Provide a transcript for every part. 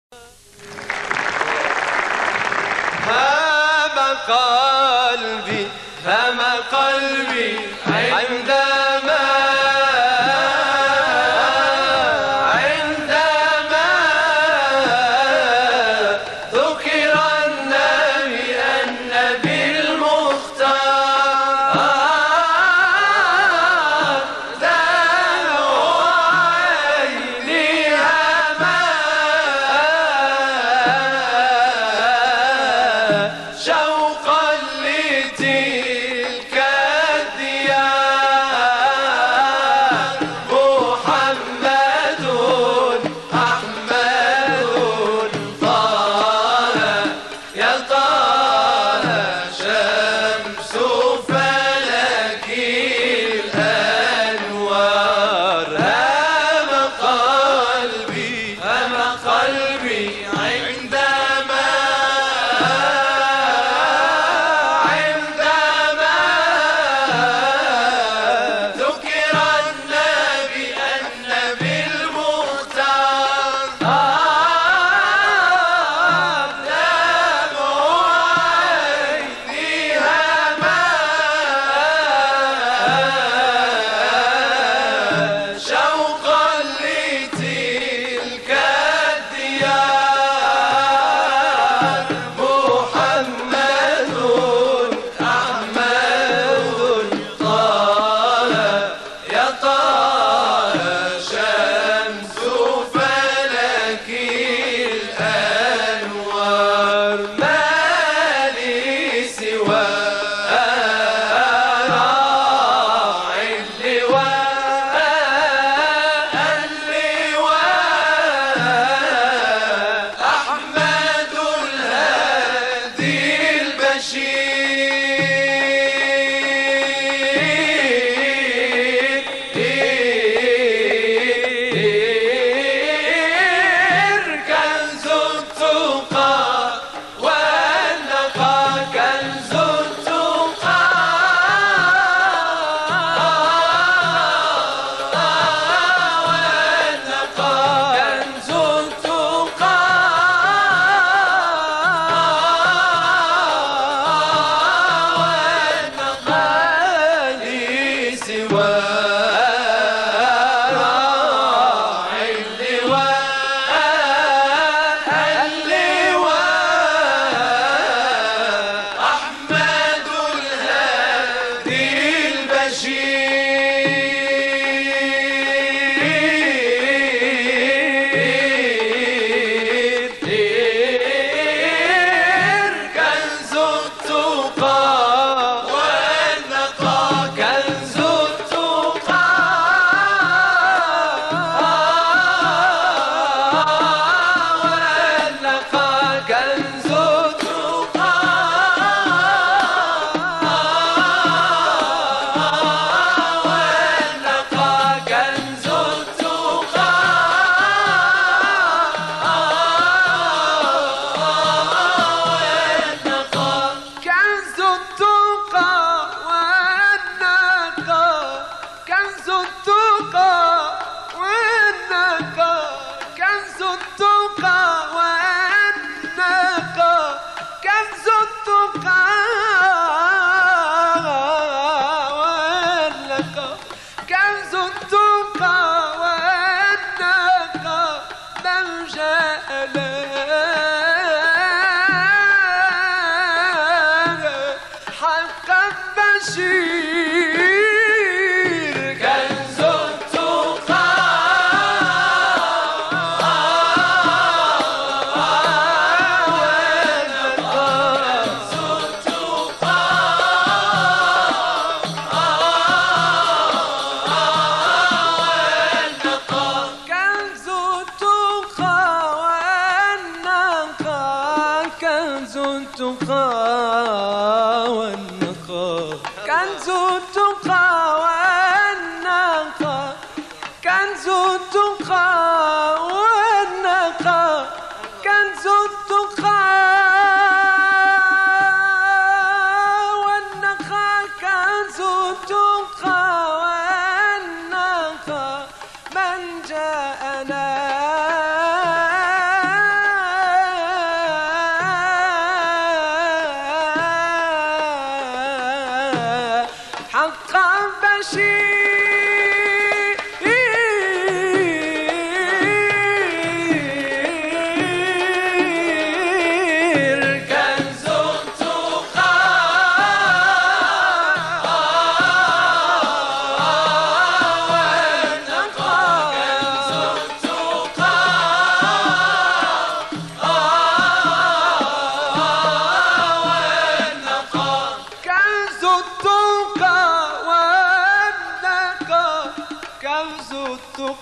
هام قلبي عندما ذكر النبي المختار دمع عيني هما شوقا لتلك الديار. محمد أحمد طه يا طه شمس فلك الأنوار. هام قلبي عندما ذكر النبي المختار دمع عيني هما شوقا لتلك الديار. محمد أحمد طه يا طه شمس فلك الأنوار. ما لي سوى راعي اللواء أحمد الهادي البشير. كنز التقى والنقى كنز التقى والنقى كنز التقى والنقى. لي سوى راعي اللواء أحمد الهادي البشير. كنز التقى والنقى كنز التقى والنقى كنز التقى والنقى كنز التقى والنقى كنز التقى والنقى كنز التقى والنقى كنز التقى والنقى كنز التقى والنقى كنز التقى والنقى. من جاء حق البشير. كنز التقى كنز التقى والنقى كنز التقى والنقى كنز التقى والنقى كنز التقى والنقى كنز التقى والنقى كنز التقى والنقى. من جاءنا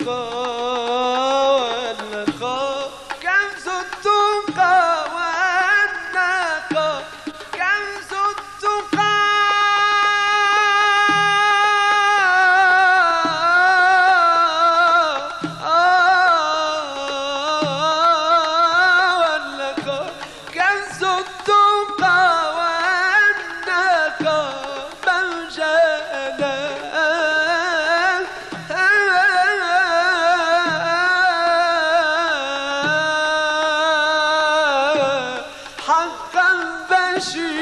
كنز التقى والنقى كنز التقى والنقى كنز التقى والنقى من جاءنا حقا بشير